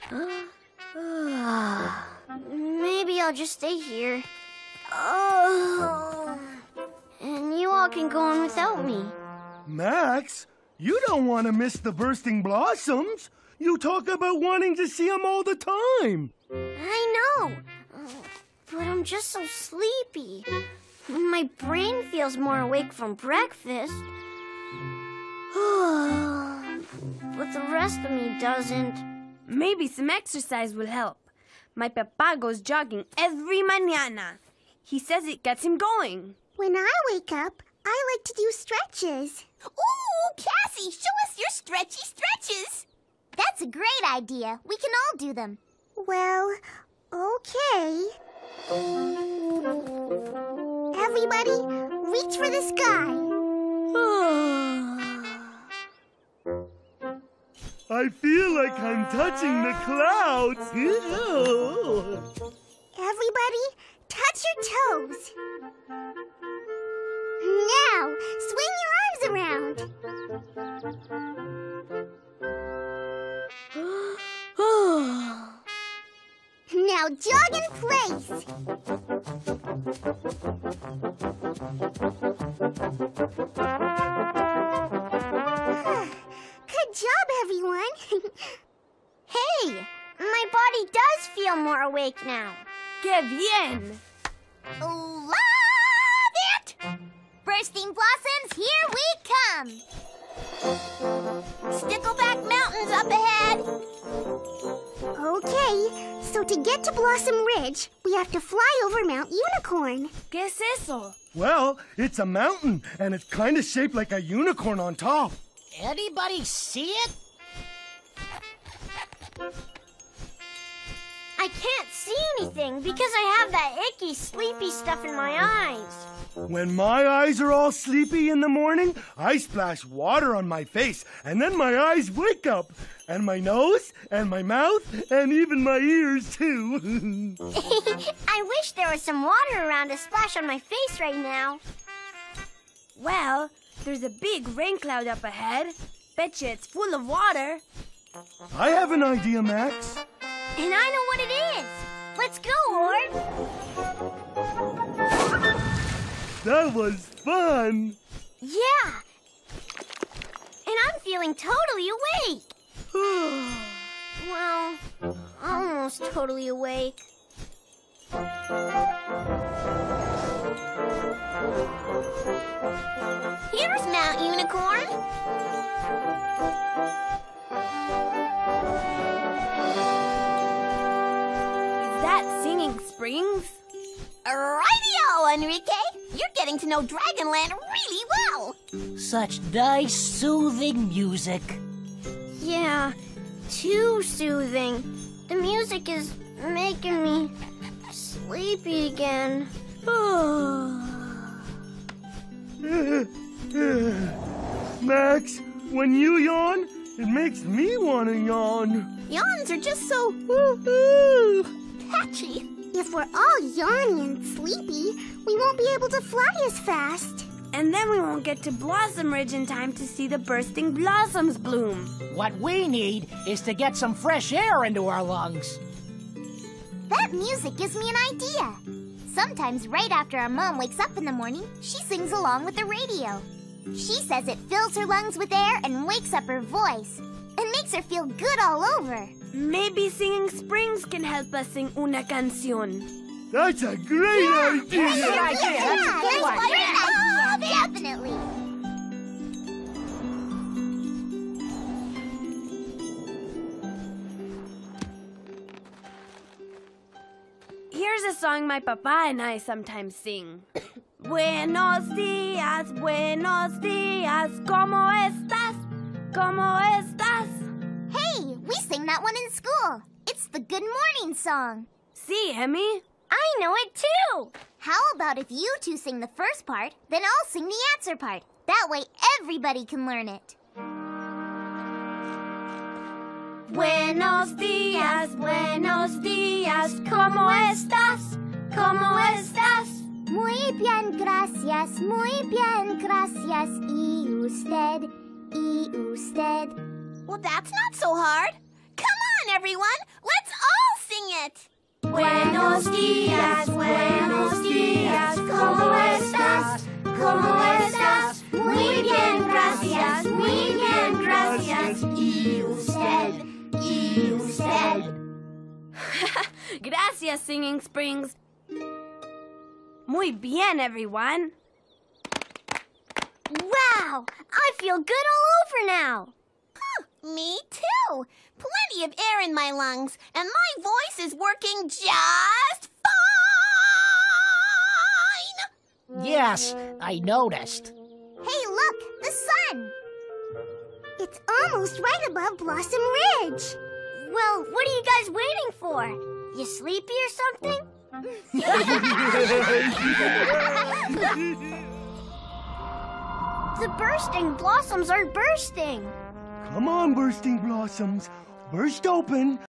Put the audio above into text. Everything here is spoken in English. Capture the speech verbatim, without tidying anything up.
Maybe I'll just stay here. Oh. And you all can go on without me. Max, you don't want to miss the bursting blossoms. You talk about wanting to see them all the time. I know, but I'm just so sleepy. My brain feels more awake from breakfast. But the rest of me doesn't. Maybe some exercise will help. My papa goes jogging every mañana. He says it gets him going. When I wake up, I like to do stretches. Ooh, Cassie, show us your stretchy stretches. That's a great idea. We can all do them. Well, okay. Everybody, reach for the sky. I feel like I'm touching the clouds. Everybody, touch your toes. Now, swing your arms around. Now jog in place. Good job, everyone. Hey, my body does feel more awake now. ¡Qué bien! Love it! Bursting blossoms, here we come. Stickleback Mountain's up ahead. Okay, so to get to Blossom Ridge, we have to fly over Mount Unicorn. ¿Qué es eso? Well, it's a mountain, and it's kind of shaped like a unicorn on top. Anybody see it? I can't see anything because I have that icky, sleepy stuff in my eyes. When my eyes are all sleepy in the morning, I splash water on my face, and then my eyes wake up. And my nose, and my mouth, and even my ears, too. I wish there was some water around to splash on my face right now. Well, there's a big rain cloud up ahead. Betcha it's full of water. I have an idea, Max. And I know what it is. Let's go, Horde. That was fun. Yeah. And I'm feeling totally awake. Well, almost totally awake. Here's Mount Unicorn. Is that Singing Springs? Rightio, Enrique. You're getting to know Dragonland really well. Such nice, soothing music. Yeah, too soothing. The music is making me sleepy again. Max, when you yawn, it makes me want to yawn. Yawns are just so patchy. If we're all yawny and sleepy, we won't be able to fly as fast. And then we won't get to Blossom Ridge in time to see the bursting blossoms bloom. What we need is to get some fresh air into our lungs. That music gives me an idea. Sometimes right after our mom wakes up in the morning, she sings along with the radio. She says it fills her lungs with air and wakes up her voice. It makes her feel good all over. Maybe Singing Springs can help us sing una canción. That's a great Yeah, idea. great idea. That's a good one. Great idea. Definitely. Here's a song my papa and I sometimes sing. Buenos días, buenos días, ¿cómo estás? ¿Cómo estás? Hey, we sing that one in school. It's the Good Morning song. See, Emmy? I know it too. How about if you two sing the first part, then I'll sing the answer part. That way everybody can learn it. Buenos días, buenos días, ¿cómo estás? ¿Cómo estás? Muy bien, gracias, muy bien, gracias. ¿Y usted? ¿Y usted? Well, that's not so hard. Come on, everyone. it. Buenos días, buenos días, ¿cómo estás? ¿Cómo estás? Muy bien, gracias, muy bien, gracias. ¿Y usted? ¿Y usted? Gracias, Singing Springs. Muy bien, everyone. Wow, I feel good all over now. Me too. Plenty of air in my lungs, and my voice is working just fine. Yes, I noticed. Hey, look, the sun. It's almost right above Blossom Ridge. Well, what are you guys waiting for? You sleepy or something? The bursting blossoms are bursting. Come on, bursting blossoms. Burst open.